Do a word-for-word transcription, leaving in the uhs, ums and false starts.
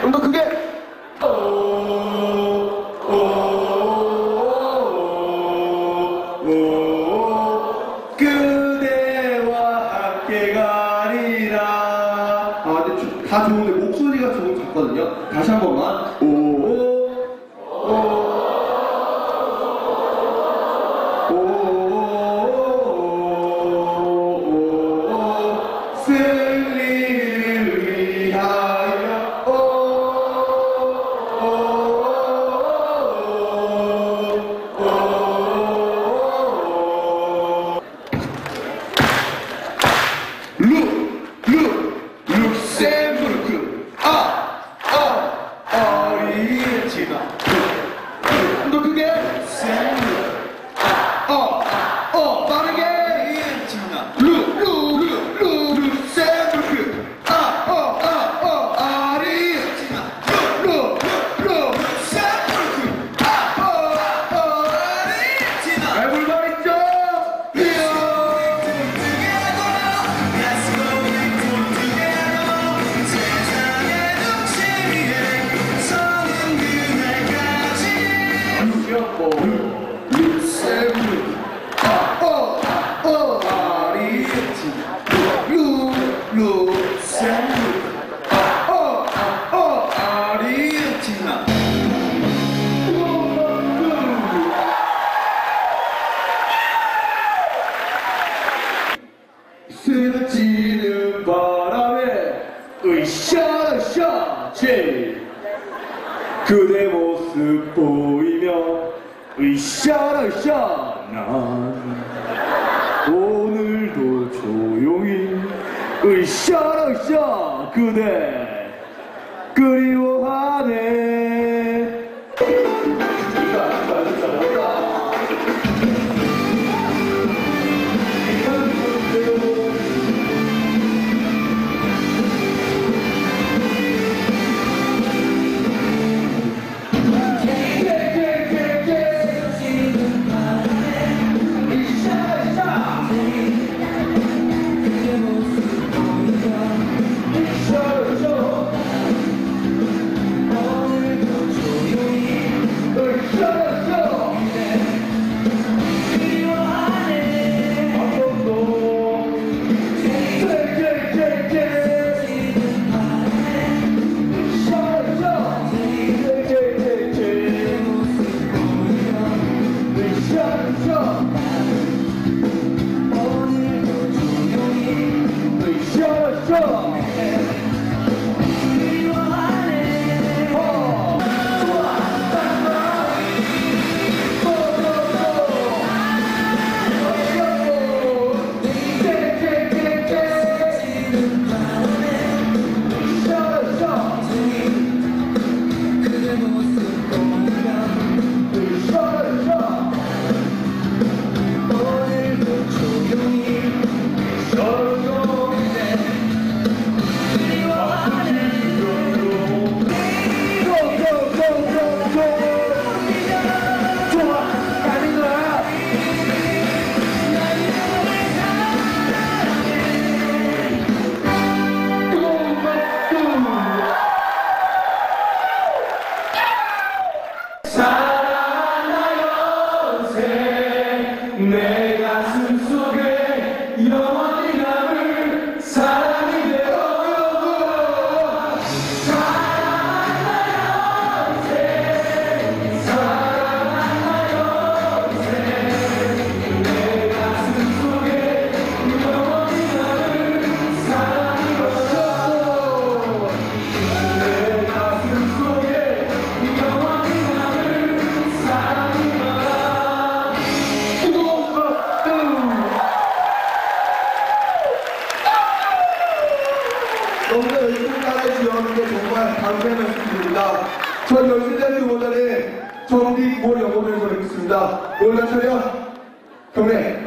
좀 더 크게. 그대와 함께 가리라. 아, 근데 다 좋은데 목소리가 조금 작거든요. 다시 한 번만. 오, 오, 오, 오, 승리를 위하여. 오, 오, 오, 루, 루, 룩셈부르크. 아, 아, 아르헨티나. 더 크게. 셈부르크. 어, 어, 빠르게. 아르헨티나. 루, 루, 루, 루, 룩셈부르크. 아, 어, 아, 어, 아르헨티나. 루, 루, 루, 룩셈부르크. 아, 어, 어, 아르헨티나. Everybody jump. 룩셈부르크. 아, 어, 어, 아르헨티나. 루, 룩셈부르크. 아, 어, 어, 아르헨티나. 스치는 바람에 으쌰으쌰 제일 그대 모습 보이며 으쌰으쌰 난 오늘도 조용히 으쌰으쌰 그대 그리워하네. 내 가슴 속에 영원히 남을 사랑이 되어요. 사랑하나 영생 사랑하나 영생 내 가슴 속에 영원히 남을 사랑이 되어요. 내 가슴 속에 영원히 남을 사랑이 되어요. 너무나 열심히 따라주셨는데 정말 감사의 말씀드립니다. 전 연세대학교 원단의 정기 모 영어를 전했습니다. 놀란 차려 경례.